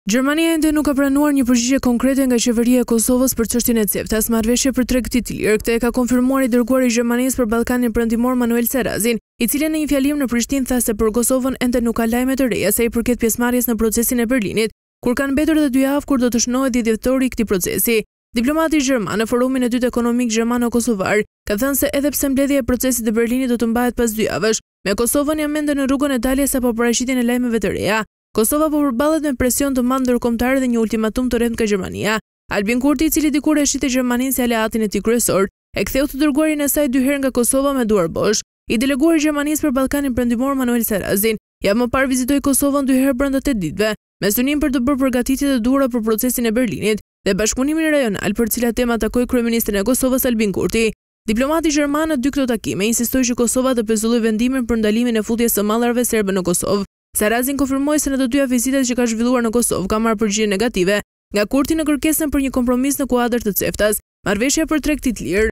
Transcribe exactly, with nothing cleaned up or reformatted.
Gjermania ende nuk ka pranuar një përgjigje konkrete nga qeveria e Kosovës për çështjen e CEFTA-s, marrëveshje për tregti të lirë. Këtë e ka konfirmuar i dërguari i Gjermanisë për Ballkanin Perëndimor Manuel Serrazin, i cili në një fjalim në Prishtinë tha se për Kosovën ende nuk ka lajme të reja sa i përket pjesëmarrjes në procesin e Berlinit, kur kanë mbetur edhe dy javë kur do të shënohet dhjetë dhjetori i këtij procesi. Diplomati gjerman në forumin e dytë ekonomik gjermano-kosovar ka thënë se edhe pse mbledhja e procesit të Berlinit do të mbahet pas dy javësh, me Kosovën jam ende në rrugën e daljes apo paraqitjen e lajmeve të reja. Kosova po përballet me presion të madh ndërkombëtar dhe një ultimatum të rreth nga Gjermania. Albin Kurti, i cili dikur e shiti Gjermaninë si aleatin e tij kryesor, e ktheu të dërguarin e saj dy herë nga Kosova me duar bosh. I deleguari i Gjermanisë për Ballkanin Perëndimor Manuel Serrazin, javë më parë vizitoi Kosovën dy herë brenda tetë ditëve, me synim për të bërë përgatitjet e duhura për procesin e Berlinit dhe bashkëpunimin rajonal, për cilat tema takoi kryeministrin e Kosovës Albin Kurti. Diplomati gjerman në dy këto takime insistoi që Kosova të pezullojë vendimin për ndalimin e futjes së mallarëve serbe në Kosovë. Serrazin konfirmoi se në të dyja vizitat që ka zhvilluar në Kosovë ka marrë përgjigje negative nga Kurti në kërkesën për një kompromis në kuadër të CEFTA-s, marrëveshja për tregti të lirë.